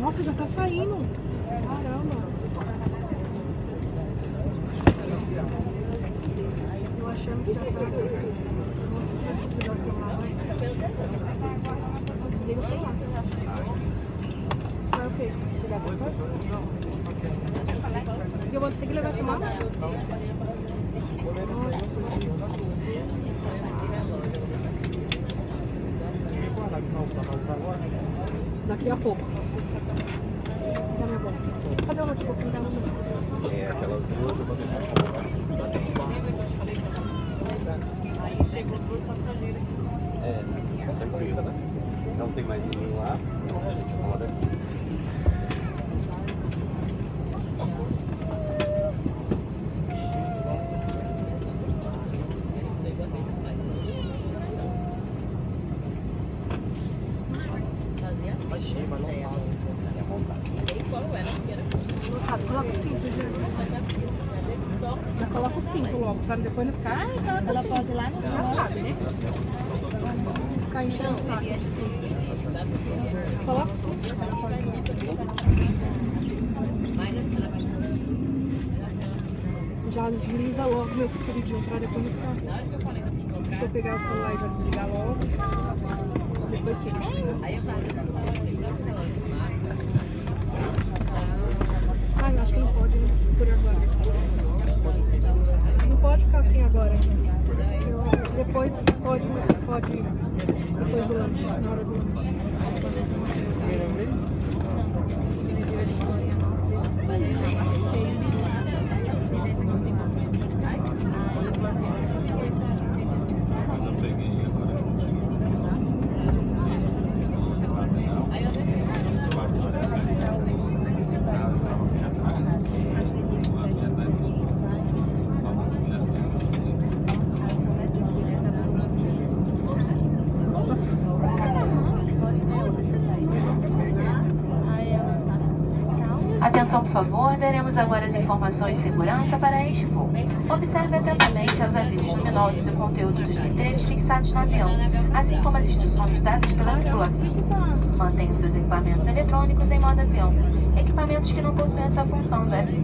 Nossa, já tá saindo. Caramba. Eu achando que já tá. Nossa, já desligar o celular. Desliga o celular. Vai o quê? Pegar essas coisas? Eu vou ter que levar essa mala? Daqui a pouco. Dá minha bolsa. Cadê o notebook? Me dá uma bolsa. É, aquelas duas eu vou deixar. Aí chegou 2 passageiros aqui. É, tá tranquilo. Não tem mais ninguém lá. A gente roda aqui. Coloca o cinto, gente. Já coloca o cinto logo, pra depois não ficar. Ai, coloca ela pode ir lá no já sabe, né? Ficar enchendo o saco de cinto. Coloca o cinto. Já desliza logo, meu queridinho, pra depois não ficar. Deixa eu pegar o celular e já desligar logo. Depois sim. Ai, acho que não pode, né? Por agora. Não pode ficar assim agora. Depois pode. Depois do lanche, na hora do lanche. Atenção, por favor, daremos agora as informações de segurança para este voo. Observe atentamente os avisos luminosos e conteúdo dos letreiros fixados no avião, assim como as instruções dadas pela tripulação. Mantenha os seus equipamentos eletrônicos em modo avião. Equipamentos que não possuem essa função devem...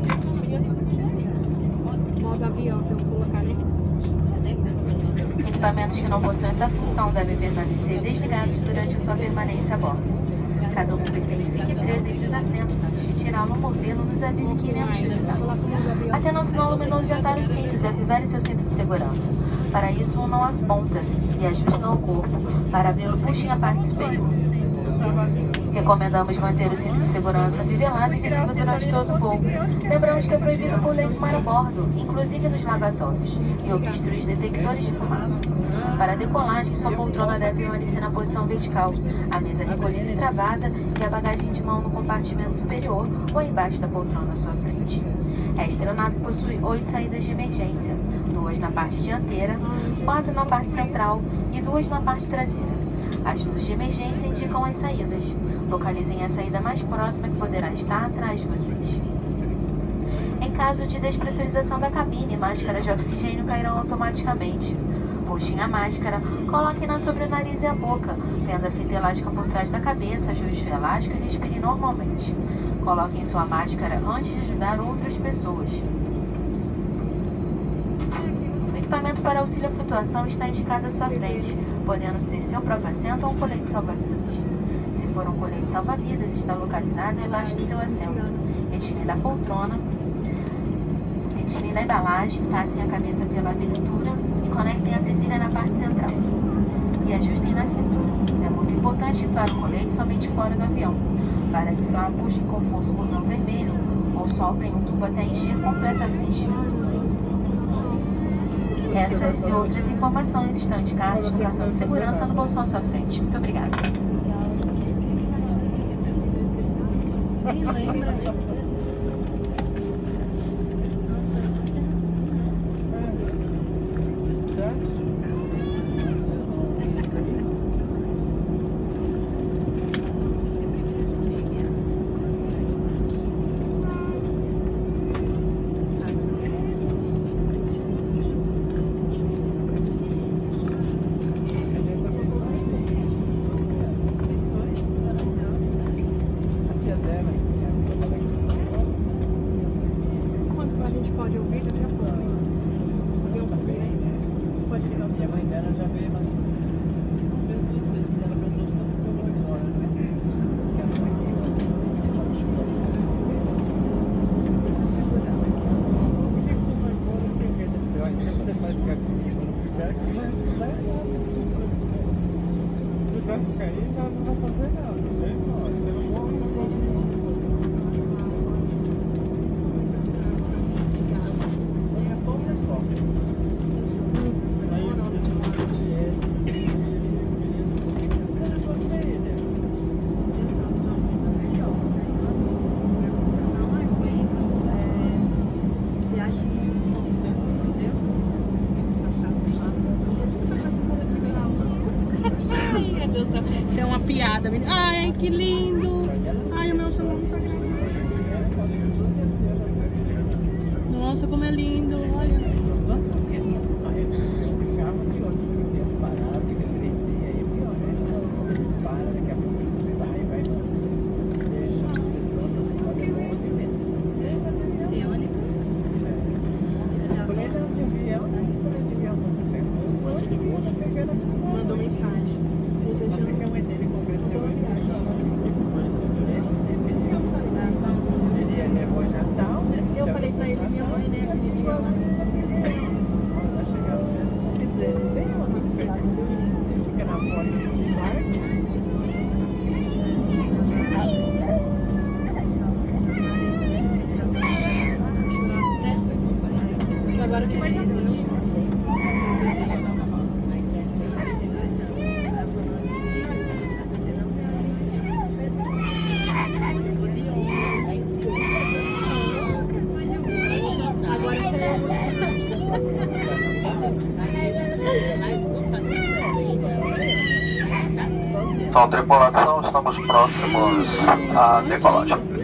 Modo avião, tem que colocar, né? Equipamentos que não possuem essa função devem permanecer desligados durante a sua permanência a bordo. Caso algum pertença fique preso em desassentos, antes de tirá-lo ou movê-lo, nos avise que iremos ajudar. Acenda o sinal luminoso de atalho simples e afivele seu cinto de segurança. Para isso, unam as pontas e ajustem ao corpo. Para abri-lo, puxem a parte superior. Recomendamos manter o cinto de segurança afivelado e visível durante todo o voo. Lembramos que é proibido por lei fumar a bordo, inclusive nos lavatórios, e obstruir os detectores de fumaça. Para a decolagem, sua poltrona deve permanecer na posição vertical, a mesa recolhida e travada e a bagagem de mão no compartimento superior ou embaixo da poltrona à sua frente. Esta aeronave possui 8 saídas de emergência, 2 na parte dianteira, 4 na parte central e 2 na parte traseira. As luzes de emergência indicam as saídas. Localizem a saída mais próxima que poderá estar atrás de vocês. Em caso de despressurização da cabine, máscaras de oxigênio cairão automaticamente. Puxem a máscara, coloquem-na sobre o nariz e a boca, tendo a fita elástica por trás da cabeça, ajuste o elástico e respire normalmente. Coloquem sua máscara antes de ajudar outras pessoas. O equipamento para auxílio à flutuação está indicado à sua frente, podendo ser seu próprio assento ou um colete salva-vidas. Se for um colete salva-vidas, está localizado embaixo do seu assento. Retire da poltrona, retire da embalagem, passem a cabeça pela abertura e conectem a presilha na parte central. E ajustem na cintura. É muito importante inflar o colete somente fora do avião. Para ativar, puxem com força o botão vermelho ou soprem um tubo até encher completamente. Essas e outras informações estão indicadas no cartão de segurança no bolsão à sua frente. Muito obrigada. Aqui é 10. vai ficar aí, não vai fazer nada, né? Não sei Isso é uma piada, menina. Ai, que lindo. Ai, o meu celular não tá gravando. Nossa, como é lindo. Olha. Mandou mensagem. Eu falei pra ele, minha mãe, né? Quer dizer, não tem onde se perder. Fica na porta do quarto. Agora que vai dar pra mim. Então, tripulação, estamos próximos à decolagem.